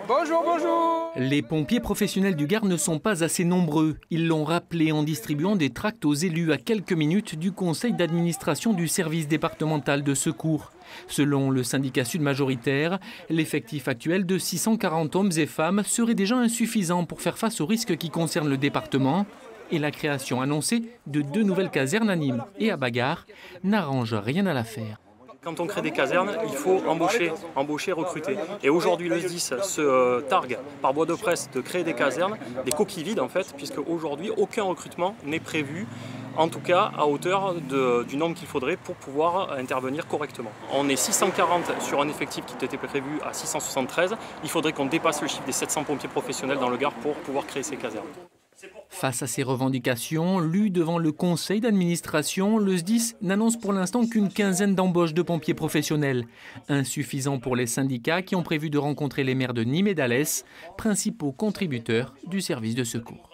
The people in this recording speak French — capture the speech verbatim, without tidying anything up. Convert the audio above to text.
Bonjour, bonjour. Les pompiers professionnels du Gard ne sont pas assez nombreux. Ils l'ont rappelé en distribuant des tracts aux élus à quelques minutes du conseil d'administration du service départemental de secours. Selon le syndicat sud majoritaire, l'effectif actuel de six cent quarante hommes et femmes serait déjà insuffisant pour faire face aux risques qui concernent le département. Et la création annoncée de deux nouvelles casernes à Nîmes et à Bagarre n'arrange rien à l'affaire. Quand on crée des casernes, il faut embaucher, embaucher, recruter. Et aujourd'hui, le S D I S se euh, targue par voie de presse de créer des casernes, des coquilles vides en fait, puisque aujourd'hui, aucun recrutement n'est prévu, en tout cas à hauteur de, du nombre qu'il faudrait pour pouvoir intervenir correctement. On est six cent quarante sur un effectif qui était prévu à six cent soixante-treize. Il faudrait qu'on dépasse le chiffre des sept cents pompiers professionnels dans le Gard pour pouvoir créer ces casernes. Face à ces revendications, lues devant le conseil d'administration, le S D I S n'annonce pour l'instant qu'une quinzaine d'embauches de pompiers professionnels. Insuffisant pour les syndicats qui ont prévu de rencontrer les maires de Nîmes et d'Alès, principaux contributeurs du service de secours.